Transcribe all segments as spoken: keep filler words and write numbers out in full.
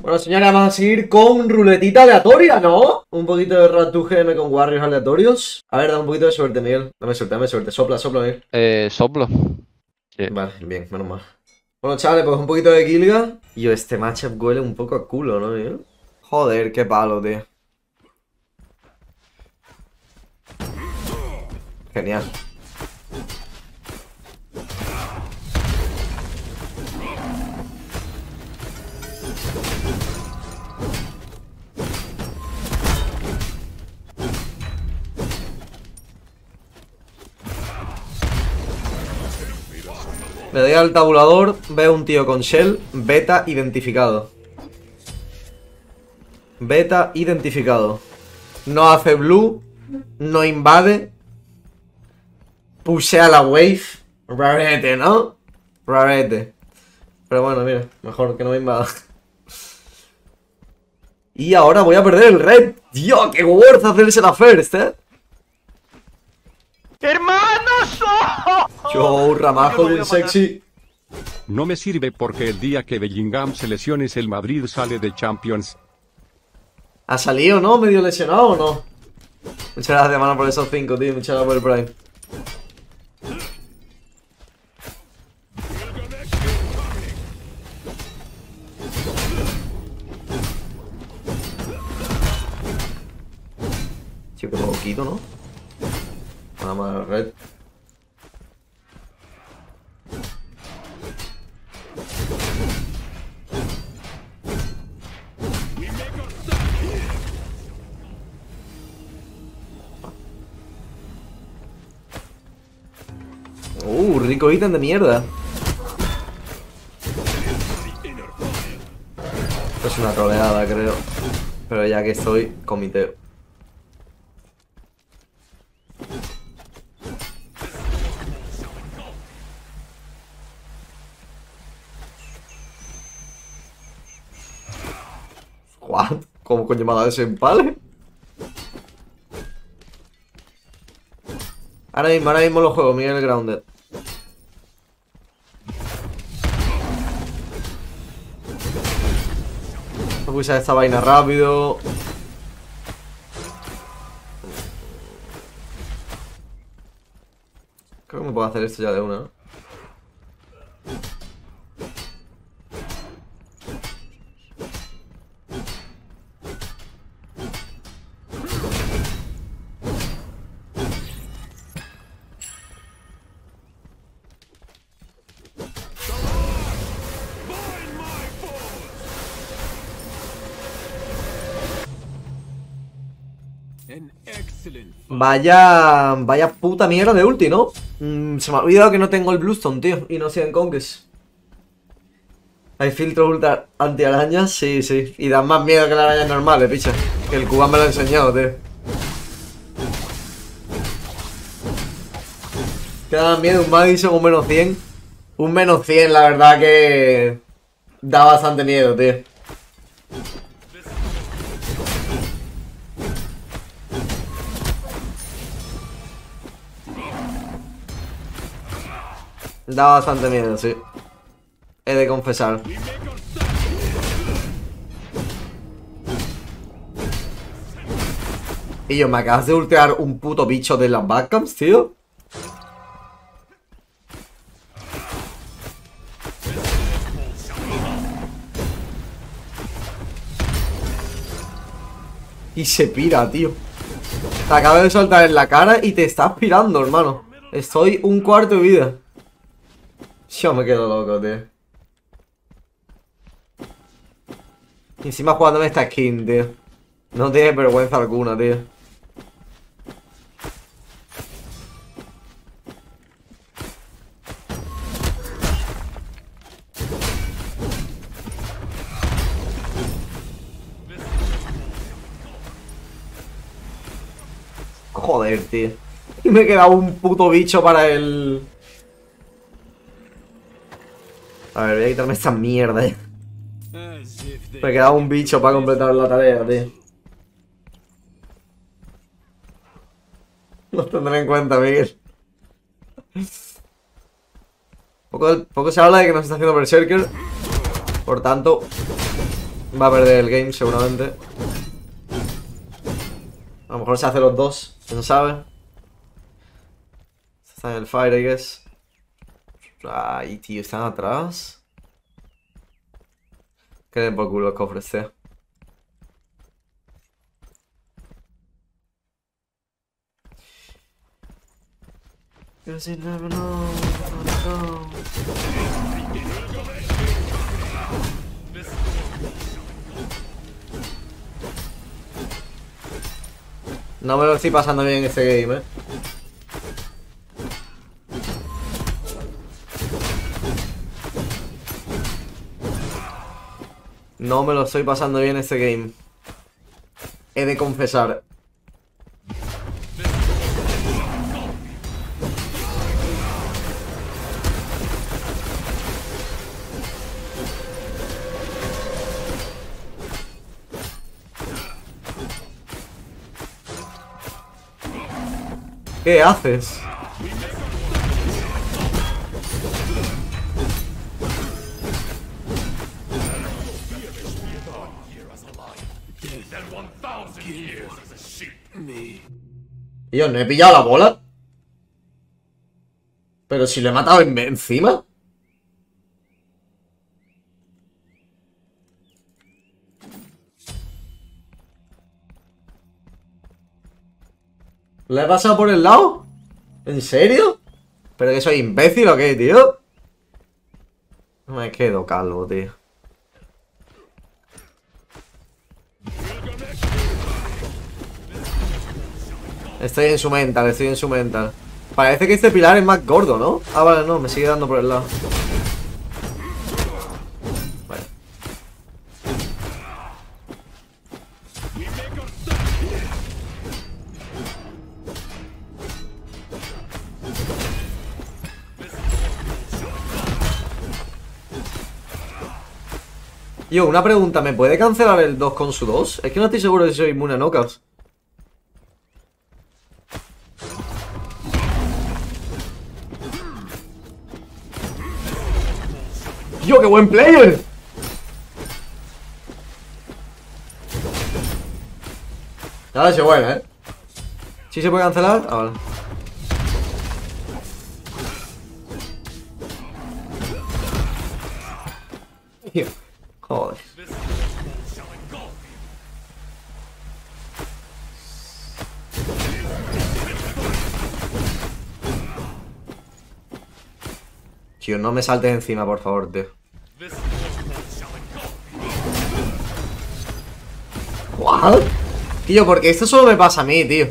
Bueno, señores, vamos a seguir con ruletita aleatoria, ¿no? Un poquito de Rat dos G M con Warriors aleatorios. A ver, da un poquito de suerte, Miguel. Dame suerte, dame suerte. Sopla, sopla, Miguel. Eh, soplo. Sí. Vale, bien, menos mal. Bueno, chavales, pues un poquito de Gilga. Y yo, este matchup huele un poco a culo, ¿no, Miguel? Joder, qué palo, tío. Genial. Le doy al tabulador, veo un tío con Shell, beta identificado. Beta identificado. No hace blue, no invade. Pushea la wave. Rarete, ¿no? Rarete. Pero bueno, mira, mejor que no me invada. Y ahora voy a perder el red. Dios, qué worth hacerse la first, eh. ¡Hermanos! Yo, ramajo bien sexy. No me sirve porque el día que Bellingham se lesione el Madrid sale de Champions. ¿Ha salido, no? ¿Medio lesionado o no? Muchas gracias, mano, por esos cinco, tío. Muchas gracias por el prime. Chico, un poquito, ¿no? Nada más red. Uh, rico ítem de mierda. Esto es una troleada, creo. Pero ya que estoy, comiteo. ¿What? ¿Cómo coño me ha dado ese empale? Ahora mismo, ahora mismo lo juego, Miguel Grounded. Voy a usar esta vaina rápido. Creo que me puedo hacer esto ya de una, ¿no? Vaya, vaya puta mierda de ulti, ¿no? Mm, se me ha olvidado que no tengo el Bluestone, tío. Y no siguen Conquest. Hay filtros ultra anti-arañas, sí, sí. Y dan más miedo que las arañas normales, picha. Que el Cuban me lo ha enseñado, tío. Que da miedo un Madison, un menos cien. Un menos cien, la verdad que... da bastante miedo, tío. Da bastante miedo, sí. He de confesar. Y yo, me acabas de ultear un puto bicho de las backcamps, tío. Y se pira, tío. Te acabo de soltar en la cara y te estás pirando, hermano. Estoy un cuarto de vida. Yo me quedo loco, tío. Y encima jugándome esta skin, tío. No tiene vergüenza alguna, tío. Joder, tío. Y me he quedado un puto bicho para el... A ver, voy a quitarme esta mierda. Me he quedado un bicho para completar la tarea, tío. Lo tendré en cuenta, Miguel. Poco, poco se habla de que nos está haciendo Berserker. Por tanto, Va a perder el game seguramente. A lo mejor se hace los dos, quién sabe. Está en el fire, I guess. Ay, tío, están atrás. Que den por culo los cofres, tío. Cause you never know, never know. No me lo estoy pasando bien en este game, eh. No me lo estoy pasando bien este game. He de confesar. ¿Qué haces? Y yo no he pillado la bola. Pero si lo he matado en encima. ¿Le he pasado por el lado? ¿En serio? ¿Pero que soy imbécil o qué, tío? Me quedo calvo, tío. Estoy en su mental, estoy en su mental. Parece que este pilar es más gordo, ¿no? Ah, vale, no, me sigue dando por el lado. Vale. Yo, una pregunta, ¿me puede cancelar el dos con su dos? Es que no estoy seguro de si soy inmune a knockouts. ¡Yo, qué buen player! Ahora sí, buena, ¿eh? ¿Sí se puede cancelar? Ah, vale. Tío, joder. Tío, no me saltes encima, por favor, tío. ¿What? Tío, porque esto solo me pasa a mí, tío.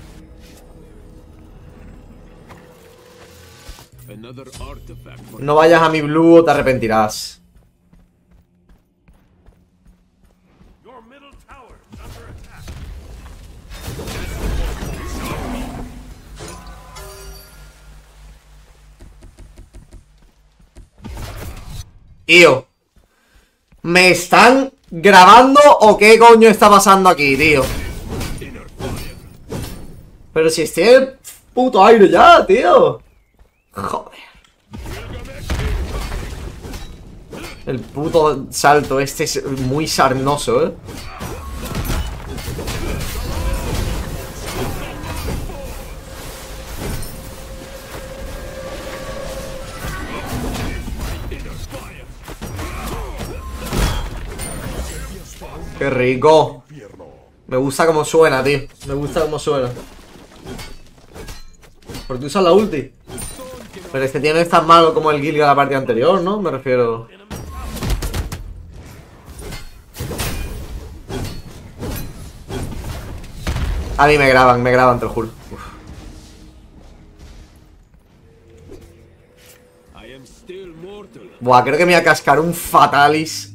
No vayas a mi blue o te arrepentirás. Tío, ¿me están grabando o qué coño está pasando aquí, tío? Pero si estoy en el puto aire ya, tío. Joder. El puto salto este es muy sarnoso, eh. Qué rico. Me gusta cómo suena, tío. Me gusta cómo suena. ¿Por qué usas la ulti? Pero este tío no es tan malo como el Gilga de la partida anterior, ¿no? Me refiero... A mí me graban, me graban, te lo juro. Uf. Buah, creo que me voy a cascar un Fatalis.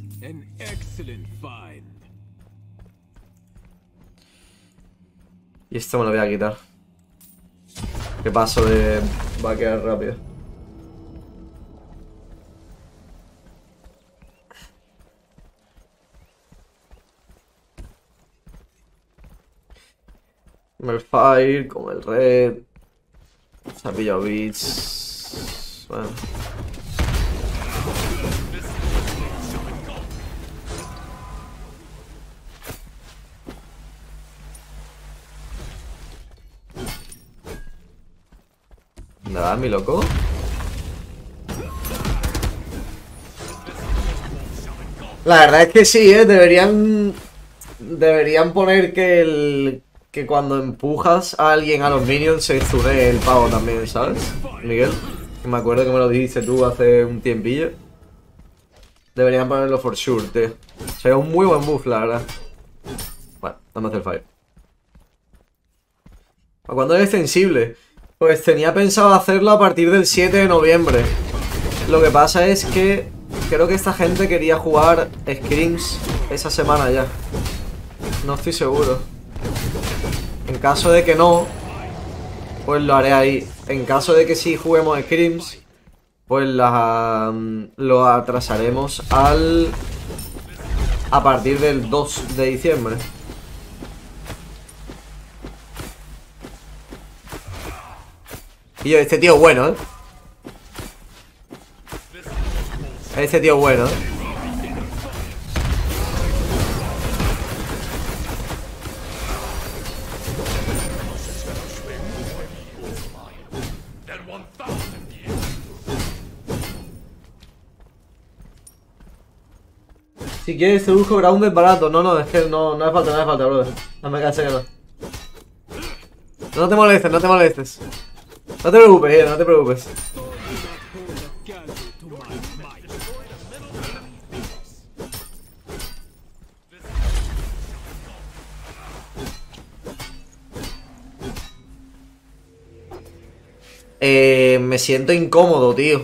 Y esto me lo voy a quitar. Que paso de vaquear rápido. Como el Fire, como el Red. Se ha pillado Beats. Bueno. ¿Dónde vas, mi loco? La verdad es que sí, ¿eh? Deberían... Deberían poner que el... Que cuando empujas a alguien a los minions se zune el pavo también, ¿sabes? Miguel, que me acuerdo que me lo dijiste tú hace un tiempillo. Deberían ponerlo for sure, tío. Sería un muy buen buff, la verdad. Bueno, vamos a hacer fire. ¿A cuándo es extensible? Pues tenía pensado hacerlo a partir del siete de noviembre. Lo que pasa es que creo que esta gente quería jugar Scrims esa semana ya. No estoy seguro. En caso de que no, pues lo haré ahí. En caso de que sí juguemos Scrims, pues la, um, lo atrasaremos al... a partir del dos de diciembre. Y yo, este tío es bueno, ¿eh? Este tío es bueno, ¿eh? Si quieres te busco Grounded barato. No, no, es que no, no hace falta, no hace falta, brother. No me cansé que no. No te molestes, no te molestes. No te preocupes, eh, no te preocupes. Eh, me siento incómodo, tío.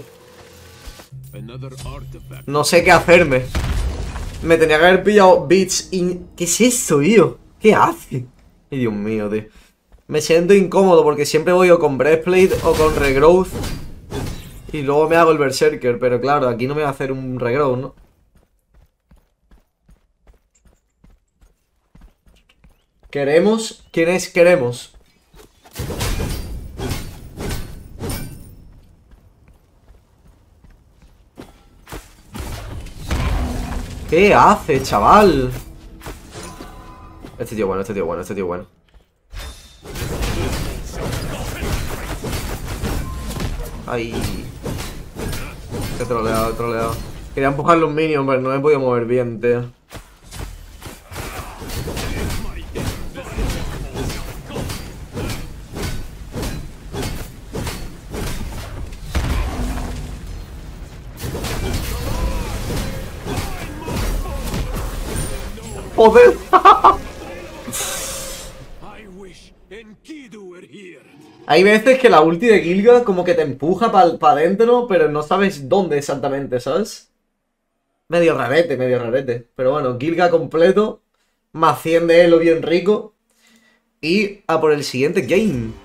No sé qué hacerme. Me tenía que haber pillado Beats in... ¿Qué es eso, tío? ¿Qué hace? Ay, Dios mío, tío. Me siento incómodo porque siempre voy o con Breastplate o con Regrowth. Y luego me hago el Berserker. Pero claro, aquí no me va a hacer un Regrowth, ¿no? Queremos. ¿Quién es queremos? ¿Qué hace, chaval? Este tío bueno, este tío bueno, este tío bueno. Ay. He troleado, he troleado. Quería empujarle un minion, pero no me he podido mover bien, tío. ¡Joder! Hay veces que la ulti de Gilga como que te empuja para pa adentro, pero no sabes dónde exactamente, ¿sabes? Medio rarete, medio rarete. Pero bueno, Gilga completo, más cien de elo bien rico. Y a por el siguiente game.